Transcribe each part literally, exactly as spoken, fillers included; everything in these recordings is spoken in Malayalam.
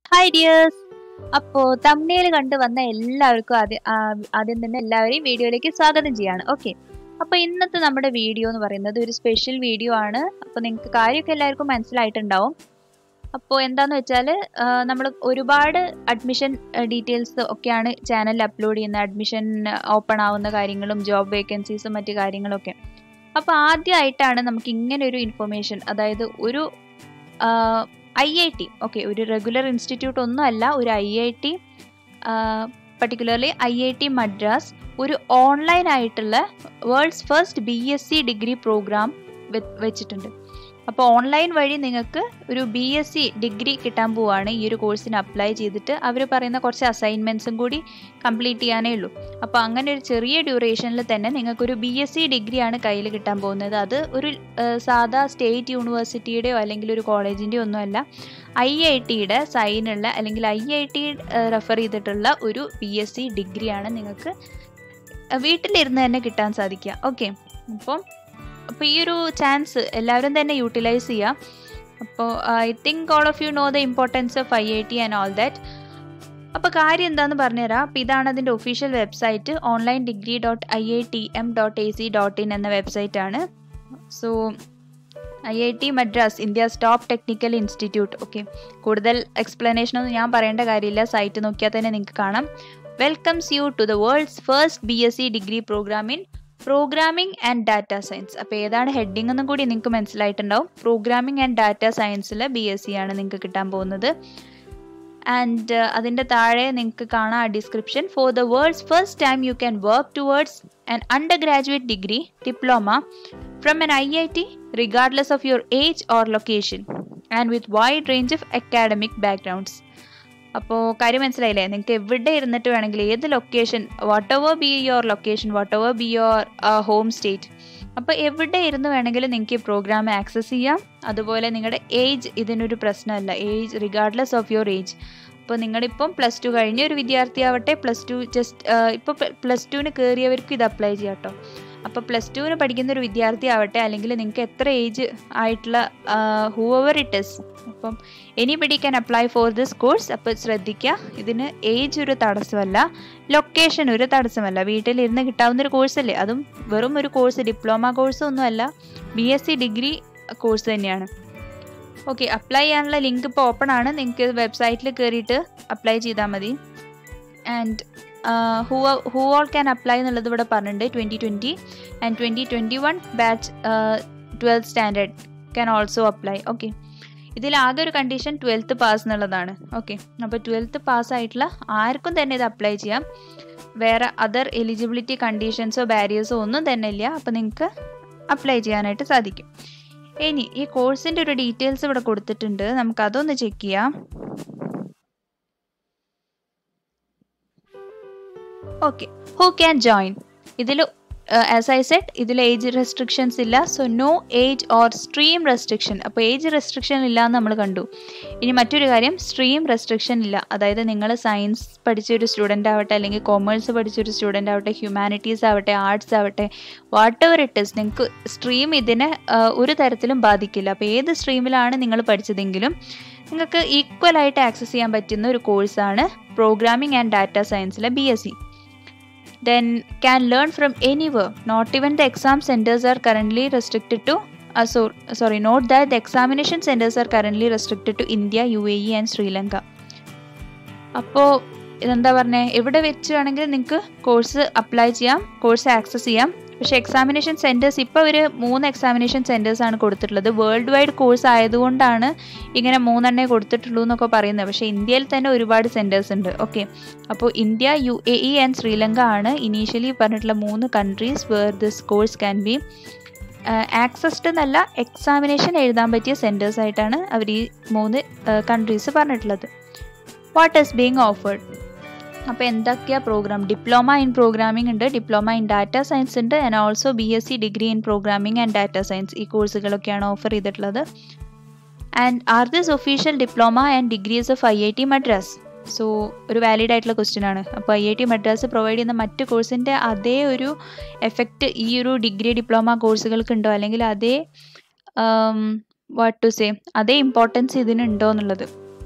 Hi dears. അപ്പോൾ തമ്പ്നെയിൽ കണ്ടു വന്ന എല്ലാവർക്കും ആദ്യം ആദ്യം തന്നെ എല്ലാവരെയും വീഡിയോയിലേക്ക് സ്വാഗതം ചെയ്യാണ്. ഓക്കെ, അപ്പോൾ ഇന്നത്തെ നമ്മുടെ വീഡിയോ എന്ന് പറയുന്നത് ഒരു സ്പെഷ്യൽ വീഡിയോ ആണ്. അപ്പോൾ നിങ്ങൾക്ക് കാര്യമൊക്കെ എല്ലാവർക്കും മനസ്സിലായിട്ടുണ്ടാവും. അപ്പോൾ എന്താന്ന് വെച്ചാൽ നമ്മൾ ഒരുപാട് അഡ്മിഷൻ ഡീറ്റെയിൽസ് ഒക്കെയാണ് ചാനലിൽ അപ്ലോഡ് ചെയ്യുന്നത്. അഡ്മിഷൻ ഓപ്പൺ ആവുന്ന കാര്യങ്ങളും ജോബ് വേക്കൻസീസും മറ്റു കാര്യങ്ങളൊക്കെ. അപ്പോൾ ആദ്യമായിട്ടാണ് നമുക്ക് ഇങ്ങനെ ഒരു ഇൻഫർമേഷൻ, അതായത് ഒരു ഐ ഐ ടി, ഓക്കെ, ഒരു റെഗുലർ ഇൻസ്റ്റിറ്റ്യൂട്ട് ഒന്നും അല്ല, ഒരു I I T, particularly I I T Madras ഒരു ഓൺലൈൻ ആയിട്ടുള്ള world's first B S C degree program വെച്ചിട്ടുണ്ട്. അപ്പോൾ ഓൺലൈൻ വഴി നിങ്ങൾക്ക് ഒരു ബി എസ് സി ഡിഗ്രി കിട്ടാൻ പോവുകയാണ്. ഈ ഒരു കോഴ്സിന് അപ്ലൈ ചെയ്തിട്ട് അവർ പറയുന്ന കുറച്ച് അസൈൻമെൻറ്റ്സും കൂടി കംപ്ലീറ്റ് ചെയ്യാനേ ഉള്ളൂ. അപ്പോൾ അങ്ങനെ ഒരു ചെറിയ ഡ്യൂറേഷനിൽ തന്നെ നിങ്ങൾക്കൊരു ബി എസ് സി ഡിഗ്രിയാണ് കയ്യിൽ കിട്ടാൻ പോകുന്നത്. അത് ഒരു സാധാ സ്റ്റേറ്റ് യൂണിവേഴ്സിറ്റിയുടെയോ അല്ലെങ്കിൽ ഒരു കോളേജിൻ്റെയോ ഒന്നുമല്ല, ഐ ഐ ടിയുടെ സൈനുള്ള അല്ലെങ്കിൽ ഐ ഐ ടി റെഫർ ചെയ്തിട്ടുള്ള ഒരു ബി എസ് സി ഡിഗ്രിയാണ് നിങ്ങൾക്ക് വീട്ടിലിരുന്ന് തന്നെ കിട്ടാൻ സാധിക്കുക. ഓക്കെ, അപ്പം അപ്പോൾ ഈ ഒരു ചാൻസ് എല്ലാവരും തന്നെ യൂട്ടിലൈസ് ചെയ്യുക. അപ്പോൾ I think all of you know the importance of I I T and all that. അപ്പോൾ കാര്യം എന്താണെന്ന് പറഞ്ഞുതരാം. അപ്പോൾ ഇതാണ് അതിൻ്റെ official website, online degree dot I I T M dot A C dot in എന്ന വെബ്സൈറ്റാണ്. So I I T Madras, India's top technical institute. Okay, കൂടുതൽ എക്സ്പ്ലനേഷനൊന്നും ഞാൻ പറയേണ്ട കാര്യമില്ല, സൈറ്റ് നോക്കിയാൽ തന്നെ നിങ്ങൾക്ക് കാണാം. Welcomes you to the world's first B S C degree program in programming and data science. അപ്പോൾ ഏതാണ് ഹെഡിങ് എന്നും കൂടി നിങ്ങൾക്ക് മനസ്സിലായിട്ടുണ്ടാവും. പ്രോഗ്രാമിംഗ് ആൻഡ് ഡാറ്റ സയൻസിൽ ബി എസ് സി ആണ് നിങ്ങൾക്ക് കിട്ടാൻ പോകുന്നത്. ആൻഡ് അതിൻ്റെ താഴെ നിങ്ങൾക്ക് കാണാം description. For the world's first time you can work towards an undergraduate degree diploma from an I I T regardless of your age or location and with wide range of academic backgrounds. അപ്പോൾ കാര്യം മനസ്സിലായില്ലേ? നിങ്ങൾക്ക് എവിടെ ഇരുന്നിട്ട് വേണമെങ്കിൽ, ഏത് location, whatever be your location, whatever be your home state, അപ്പോൾ എവിടെ ഇരുന്ന് വേണമെങ്കിലും നിങ്ങൾക്ക് ഈ പ്രോഗ്രാം ആക്സസ് ചെയ്യാം. അതുപോലെ നിങ്ങളുടെ ഏജ് ഇതിനൊരു പ്രശ്നമല്ല, age regardless of your age. അപ്പോൾ നിങ്ങളിപ്പം പ്ലസ് ടു കഴിഞ്ഞ ഒരു വിദ്യാർത്ഥിയാവട്ടെ, പ്ലസ് ടു ജസ്റ്റ് ഇപ്പോൾ പ്ലസ് ടുവിന് കയറിയവർക്കും ഇത് അപ്ലൈ ചെയ്യാം കേട്ടോ. അപ്പോൾ പ്ലസ് ടുവിന് പഠിക്കുന്ന ഒരു വിദ്യാർത്ഥി ആവട്ടെ, അല്ലെങ്കിൽ നിങ്ങൾക്ക് എത്ര ഏജ് ആയിട്ടുള്ള ഹൂവർ ഇറ്റ് ഇസ്, അപ്പം anybody can apply for this course. അപ്പോൾ ശ്രദ്ധിക്കുക, ഇതിന് ഏജ് ഒരു തടസ്സമല്ല, ലൊക്കേഷൻ ഒരു തടസ്സമല്ല, വീട്ടിലിരുന്ന് കിട്ടാവുന്ന ഒരു കോഴ്സല്ലേ. അതും വെറും ഒരു കോഴ്സ്, ഡിപ്ലോമ കോഴ്സ് ഒന്നുമല്ല, B S C degree course തന്നെയാണ്. ഓക്കെ, അപ്ലൈ ചെയ്യാനുള്ള ലിങ്ക് ഇപ്പോൾ ഓപ്പൺ ആണ്, നിങ്ങൾക്ക് വെബ്സൈറ്റിൽ കയറിയിട്ട് അപ്ലൈ ചെയ്താൽ മതി. And who who all can apply എന്നുള്ളത് ഇവിടെ പറഞ്ഞിട്ടുണ്ട്. Twenty twenty and twenty twenty one batch twelfth standard can also apply. Okay, ഇതിലാകെ ഒരു കണ്ടീഷൻ ട്വൽത്ത് പാസ് എന്നുള്ളതാണ്. ഓക്കെ, അപ്പോൾ ട്വൽത്ത് പാസ് ആയിട്ടുള്ള ആർക്കും തന്നെ ഇത് അപ്ലൈ ചെയ്യാം. വേറെ അതർ എലിജിബിലിറ്റി കണ്ടീഷൻസോ ബാരിയേഴ്സോ ഒന്നും തന്നെ ഇല്ല. അപ്പോൾ നിങ്ങൾക്ക് അപ്ലൈ ചെയ്യാനായിട്ട് സാധിക്കും. ഇനി ഈ കോഴ്സിൻ്റെ ഒരു ഡീറ്റെയിൽസ് ഇവിടെ കൊടുത്തിട്ടുണ്ട്, നമുക്കതൊന്ന് ചെക്ക് ചെയ്യാം. Okay, who can join? ഇതിൽ ആസ് ഐ സെഡ്, ഇതിൽ ഏജ് റെസ്ട്രിക്ഷൻസ് ഇല്ല. So no age or stream restriction. അപ്പോൾ ഏജ് റെസ്ട്രിക്ഷൻ ഇല്ല എന്ന് നമ്മൾ കണ്ടു. ഇനി മറ്റൊരു കാര്യം, സ്ട്രീം റെസ്ട്രിക്ഷൻ ഇല്ല. അതായത് നിങ്ങൾ സയൻസ് പഠിച്ചൊരു സ്റ്റുഡൻ്റ് ആവട്ടെ, അല്ലെങ്കിൽ കൊമേഴ്സ് പഠിച്ചൊരു സ്റ്റുഡൻ്റ് ആവട്ടെ, ഹ്യൂമാനിറ്റീസ് ആവട്ടെ, ആർട്സ് ആവട്ടെ, വാട്ട് എവർ ഇറ്റ് ഇസ്, നിങ്ങൾക്ക് സ്ട്രീം ഇതിനെ ഒരു തരത്തിലും ബാധിക്കില്ല. അപ്പോൾ ഏത് സ്ട്രീമിലാണ് നിങ്ങൾ പഠിച്ചതെങ്കിലും നിങ്ങൾക്ക് ഈക്വലായിട്ട് ആക്സസ് ചെയ്യാൻ പറ്റുന്ന ഒരു കോഴ്സാണ് പ്രോഗ്രാമിംഗ് ആൻഡ് ഡാറ്റ സയൻസിലെ B S C. Then can learn from anywhere. Not even the exam centers are currently restricted to uh, so sorry note that the examination centers are currently restricted to India, U A E and Sri Lanka. അപ്പോൾ ഇതെന്താ പറഞ്ഞത്, എവിടെ വെച്ച് വേണമെങ്കിൽ നിങ്ങൾക്ക് കോഴ്സ് അപ്ലൈ ചെയ്യാം, കോഴ്സ് ആക്സസ് ചെയ്യാം. പക്ഷേ എക്സാമിനേഷൻ സെൻറ്റേഴ്സ് ഇപ്പോൾ ഒരു മൂന്ന് എക്സാമിനേഷൻ സെൻറ്റേഴ്സാണ് കൊടുത്തിട്ടുള്ളത്. വേൾഡ് വൈഡ് കോഴ്സ് ആയതുകൊണ്ടാണ് ഇങ്ങനെ മൂന്നെണ്ണേ കൊടുത്തിട്ടുള്ളൂ എന്നൊക്കെ പറയുന്നത്. പക്ഷേ ഇന്ത്യയിൽ തന്നെ ഒരുപാട് സെൻറ്റേഴ്സ് ഉണ്ട്. ഓക്കെ, അപ്പോൾ India, U A E and Sri Lanka ആണ് ഇനീഷ്യലി പറഞ്ഞിട്ടുള്ള മൂന്ന് countries where this course can be accessed എന്നല്ല, എക്സാമിനേഷൻ എഴുതാൻ പറ്റിയ സെൻറ്റേഴ്സ് ആയിട്ടാണ് അവർ ഈ മൂന്ന് കൺട്രീസ് പറഞ്ഞിട്ടുള്ളത്. What is being offered? അപ്പോൾ എന്തൊക്കെയാണ് പ്രോഗ്രാം? ഡിപ്ലോമ ഇൻ പ്രോഗ്രാമിംഗ് ഉണ്ട്, ഡിപ്ലോമ ഇൻ ഡാറ്റ സയൻസ് ഉണ്ട്, and also B S C degree in programming and data science. ഈ കോഴ്സുകളൊക്കെയാണ് ഓഫർ ചെയ്തിട്ടുള്ളത്. And are this official diploma and degrees of I I T Madras? So ഒരു വാലിഡ് ആയിട്ടുള്ള ക്വസ്റ്റ്യൻ ആണ്. അപ്പോൾ I I T Madras provide ചെയ്യുന്ന മറ്റ് കോഴ്സിൻ്റെ അതേ ഒരു എഫക്റ്റ് ഈ ഒരു ഡിഗ്രി ഡിപ്ലോമ കോഴ്സുകൾക്കുണ്ടോ, അല്ലെങ്കിൽ അതേ വാട്ട് ടു സേ അതേ ഇമ്പോർട്ടൻസ് ഇതിനുണ്ടോ എന്നുള്ളത്.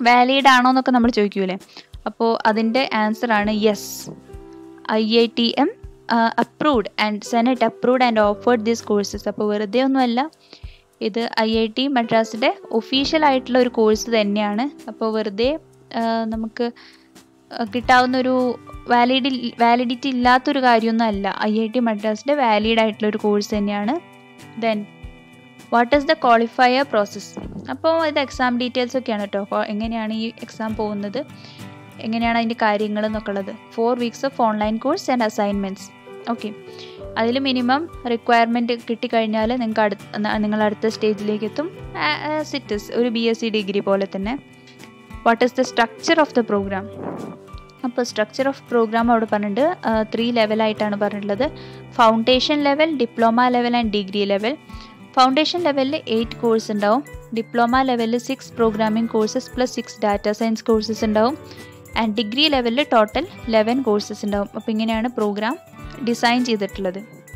വാലിഡ് ആണോ എന്നൊക്കെ നമ്മൾ ചോദിക്കൂലേ, അപ്പോൾ അതിൻ്റെ ആൻസറാണ് yes. I I T M approved and senate approved and offered these courses. അപ്പോൾ വെറുതെ ഒന്നുമല്ല, ഇത് ഐ ഐ ടി മദ്രാസിൻ്റെ ഒഫീഷ്യൽ ആയിട്ടുള്ള ഒരു കോഴ്സ് തന്നെയാണ്. അപ്പോൾ വെറുതെ നമുക്ക് കിട്ടാവുന്ന ഒരു വാലിഡി വാലിഡിറ്റി ഇല്ലാത്തൊരു കാര്യമൊന്നും അല്ല. ഐ ഐ ടി മദ്രാസിൻ്റെ വാലിഡ് ആയിട്ടുള്ള ഒരു കോഴ്സ് തന്നെയാണ്. Then what is the qualifier process? അപ്പോൾ ഇത് എക്സാം ഡീറ്റെയിൽസ് ഒക്കെയാണ് കേട്ടോ, എങ്ങനെയാണ് ഈ എക്സാം പോകുന്നത്, എങ്ങനെയാണ് അതിൻ്റെ കാര്യങ്ങൾ എന്നൊക്കെ ഉള്ളത്. Four weeks of online course and assignments. Okay, അതിൽ മിനിമം റിക്വയർമെൻറ്റ് കിട്ടിക്കഴിഞ്ഞാൽ നിങ്ങൾക്ക് അടുത്ത നിങ്ങൾ അടുത്ത സ്റ്റേജിലേക്ക് എത്തും. സിറ്റസ് ഒരു ബി എസ് സി ഡിഗ്രി പോലെ തന്നെ. What is the structure of the program? അപ്പോൾ സ്ട്രക്ചർ ഓഫ് പ്രോഗ്രാം അവിടെ പറഞ്ഞിട്ടുണ്ട്, ത്രീ ലെവലായിട്ടാണ് പറഞ്ഞിട്ടുള്ളത്. Foundation level, diploma level and degree level. Foundation ലെവലിൽ എയ്റ്റ് കോഴ്സ് ഉണ്ടാവും. ഡിപ്ലോമ ലെവലിൽ six programming courses plus six data science courses ഉണ്ടാവും. ആൻഡ് ഡിഗ്രി ലെവലിൽ ടോട്ടൽ ലെവൻ കോഴ്സസ് ഉണ്ടാവും. അപ്പോൾ ഇങ്ങനെയാണ് പ്രോഗ്രാം ഡിസൈൻ ചെയ്തിട്ടുള്ളത്.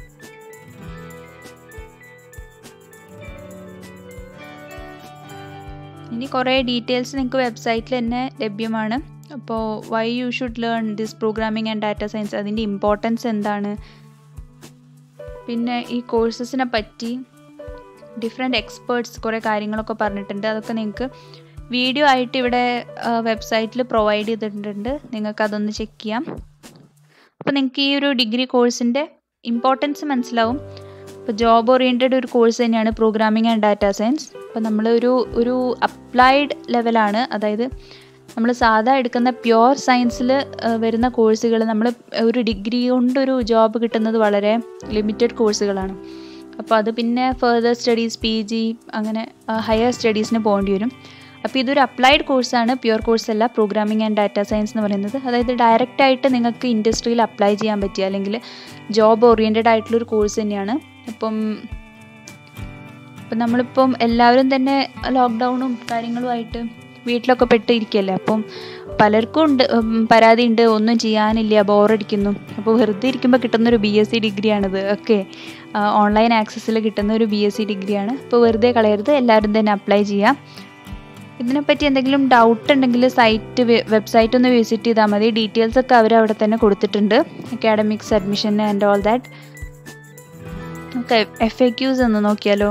ഇനി കുറേ ഡീറ്റെയിൽസ് നിങ്ങൾക്ക് വെബ്സൈറ്റിൽ തന്നെ ലഭ്യമാണ്. അപ്പോൾ why you should learn this programming and data science, അതിൻ്റെ ഇമ്പോർട്ടൻസ് എന്താണ്, പിന്നെ ഈ കോഴ്സസിനെ പറ്റി ഡിഫറെൻറ്റ് എക്സ്പേർട്സ് കുറേ കാര്യങ്ങളൊക്കെ പറഞ്ഞിട്ടുണ്ട്. അതൊക്കെ നിങ്ങൾക്ക് വീഡിയോ ആയിട്ട് ഇവിടെ വെബ്സൈറ്റിൽ പ്രൊവൈഡ് ചെയ്തിട്ടുണ്ട്, നിങ്ങൾക്ക് അതൊന്ന് ചെക്ക് ചെയ്യാം. അപ്പോൾ നിങ്ങൾക്ക് ഈ ഒരു ഡിഗ്രി കോഴ്സിൻ്റെ ഇമ്പോർട്ടൻസ് മനസ്സിലാവും. ഇപ്പോൾ ജോബ് ഓറിയൻറ്റഡ് ഒരു കോഴ്സ് തന്നെയാണ് പ്രോഗ്രാമിംഗ് ആൻഡ് ഡാറ്റ സയൻസ്. അപ്പോൾ നമ്മൾ ഒരു ഒരു അപ്ലൈഡ് ലെവലാണ്, അതായത് നമ്മൾ സാധാ എടുക്കുന്ന പ്യുവർ സയൻസിൽ വരുന്ന കോഴ്സുകൾ നമ്മൾ ഒരു ഡിഗ്രി കൊണ്ടൊരു ജോബ് കിട്ടുന്നത് വളരെ ലിമിറ്റഡ് കോഴ്സുകളാണ്. അപ്പോൾ അത് പിന്നെ ഫെർദർ സ്റ്റഡീസ്, പി ജി, അങ്ങനെ ഹയർ സ്റ്റഡീസിന് പോകേണ്ടി വരും. അപ്പോൾ ഇതൊരു അപ്ലൈഡ് കോഴ്സാണ്, പ്യുവർ കോഴ്സല്ല പ്രോഗ്രാമിംഗ് ആൻഡ് ഡാറ്റ സയൻസ് എന്ന് പറയുന്നത്. അതായത് ഡയറക്റ്റായിട്ട് നിങ്ങൾക്ക് ഇൻഡസ്ട്രിയിൽ അപ്ലൈ ചെയ്യാൻ പറ്റിയ അല്ലെങ്കിൽ ജോബ് ഓറിയൻറ്റഡ് ആയിട്ടുള്ളൊരു കോഴ്സ് തന്നെയാണ്. അപ്പം ഇപ്പം നമ്മളിപ്പം എല്ലാവരും തന്നെ ലോക്ക്ഡൗണും കാര്യങ്ങളുമായിട്ട് വീട്ടിലൊക്കെ പെട്ടിരിക്കുകയല്ലേ. അപ്പം പലർക്കും ഉണ്ട് പരാതി ഉണ്ട്, ഒന്നും ചെയ്യാനില്ല, ബോറടിക്കുന്നു. അപ്പോൾ വെറുതെ ഇരിക്കുമ്പോൾ കിട്ടുന്നൊരു ബി എസ് സി ഡിഗ്രിയാണിത്. ഓക്കെ, ഓൺലൈൻ ആക്സസിൽ കിട്ടുന്ന ഒരു ബി എസ് സി ഡിഗ്രിയാണ്. അപ്പോൾ വെറുതെ കളയരുത്, എല്ലാവരും തന്നെ അപ്ലൈ ചെയ്യാം. ഇതിനെപ്പറ്റി എന്തെങ്കിലും ഡൗട്ട് ഉണ്ടെങ്കിൽ സൈറ്റ് വെബ്സൈറ്റ് ഒന്ന് വിസിറ്റ് ചെയ്താൽ മതി. ഡീറ്റെയിൽസ് ഒക്കെ അവർ അവിടെ തന്നെ കൊടുത്തിട്ടുണ്ട്, academics, admission and all that. Okay, F A Qs ഒന്ന് നോക്കിയാലോ.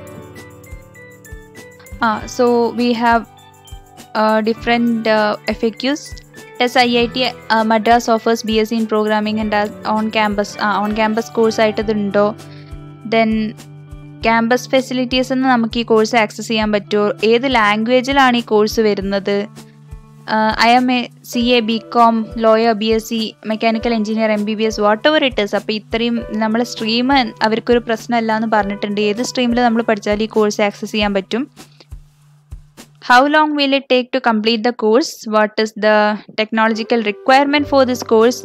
Ah so we have Uh, different uh, F A Qs. Does I I T uh, Madras offers B S c in programming and uh, on campus uh, on campus course ആയിട്ടതുണ്ടോ? ദെൻ ക്യാമ്പസ് ഫെസിലിറ്റീസ് എന്ന് നമുക്ക് ഈ കോഴ്സ് ആക്സസ് ചെയ്യാൻ പറ്റുമോ? ഏത് ലാംഗ്വേജിലാണ് ഈ കോഴ്സ് വരുന്നത്? I am a C A, B com, lawyer, B S C, mechanical engineer, M B B S, whatever it is. അപ്പോൾ ഇത്രയും നമ്മളെ സ്ട്രീം അവർക്കൊരു പ്രശ്നമല്ല എന്ന് പറഞ്ഞിട്ടുണ്ട്. ഏത് സ്ട്രീമിൽ നമ്മൾ പഠിച്ചാൽ ഈ കോഴ്സ് ആക്സസ് ചെയ്യാൻ പറ്റും. How long will it take to complete the course? What is the technological requirement for this course?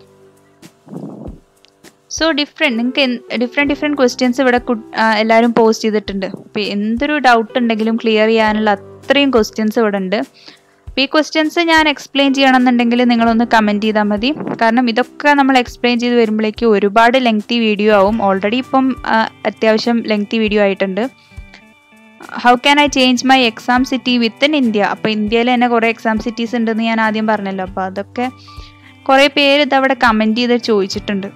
So different, നിങ്ങൾക്ക് ഡിഫറെൻറ്റ് ഡിഫറെൻറ്റ് ക്വസ്റ്റ്യൻസ് ഇവിടെ എല്ലാവരും പോസ്റ്റ് ചെയ്തിട്ടുണ്ട്. അപ്പോൾ എന്തൊരു ഡൗട്ട് ഉണ്ടെങ്കിലും ക്ലിയർ ചെയ്യാനുള്ള അത്രയും ക്വസ്റ്റ്യൻസ് ഇവിടെ ഉണ്ട്. അപ്പോൾ ഈ ക്വസ്റ്റ്യൻസ് ഞാൻ എക്സ്പ്ലെയിൻ ചെയ്യണമെന്നുണ്ടെങ്കിൽ നിങ്ങളൊന്ന് കമൻറ്റ് ചെയ്താൽ മതി. കാരണം ഇതൊക്കെ നമ്മൾ എക്സ്പ്ലെയിൻ ചെയ്ത് വരുമ്പോഴേക്കും ഒരുപാട് ലെങ്തി വീഡിയോ ആവും. ഓൾറെഡി ഇപ്പം അത്യാവശ്യം ലെങ്തി വീഡിയോ ആയിട്ടുണ്ട്. How can I change my exam city within India? അപ്പോൾ ഇന്ത്യയിൽ തന്നെ കുറേ എക്സാം സിറ്റീസ് ഉണ്ടെന്ന് ഞാൻ ആദ്യം പറഞ്ഞല്ലോ. അപ്പോൾ അതൊക്കെ കുറേ പേര് ഇതവിടെ കമൻറ്റ് ചെയ്ത് ചോദിച്ചിട്ടുണ്ട്.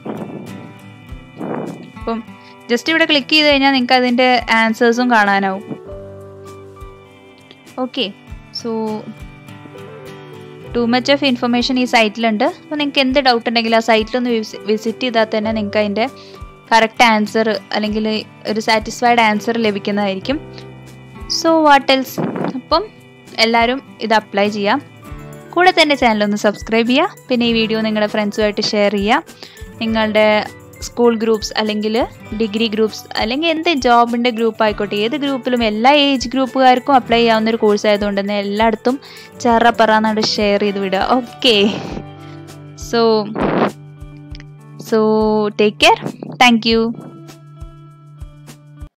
അപ്പം ജസ്റ്റ് ഇവിടെ ക്ലിക്ക് ചെയ്ത് കഴിഞ്ഞാൽ നിങ്ങൾക്ക് അതിൻ്റെ ആൻസേഴ്സും കാണാനാവും. Okay, so too much of information ഈ സൈറ്റിലുണ്ട്. അപ്പോൾ നിങ്ങൾക്ക് എന്ത് ഡൗട്ട് ഉണ്ടെങ്കിലും ആ സൈറ്റിലൊന്ന് വിസിറ്റ് ചെയ്താൽ തന്നെ നിങ്ങൾക്ക് അതിൻ്റെ കറക്റ്റ് ആൻസർ അല്ലെങ്കിൽ ഒരു സാറ്റിസ്ഫൈഡ് ആൻസർ ലഭിക്കുന്നതായിരിക്കും. So what else? അപ്പം എല്ലാവരും ഇത് അപ്ലൈ ചെയ്യാം. കൂടെ തന്നെ ചാനലൊന്ന് സബ്സ്ക്രൈബ് ചെയ്യുക. പിന്നെ ഈ വീഡിയോ നിങ്ങളുടെ ഫ്രണ്ട്സുമായിട്ട് ഷെയർ ചെയ്യുക. നിങ്ങളുടെ സ്കൂൾ ഗ്രൂപ്പ്സ് അല്ലെങ്കിൽ ഡിഗ്രി ഗ്രൂപ്പ്സ് അല്ലെങ്കിൽ എന്ത് ജോബിൻ്റെ ഗ്രൂപ്പ് ആയിക്കോട്ടെ, ഏത് ഗ്രൂപ്പിലും എല്ലാ ഏജ് ഗ്രൂപ്പുകാർക്കും അപ്ലൈ ചെയ്യാവുന്ന ഒരു കോഴ്സ് ആയതുകൊണ്ട് തന്നെ എല്ലായിടത്തും ചറ പറന്നാണ്ട് ഷെയർ ചെയ്ത് വിടുക. Okay, so so take care. Thank U.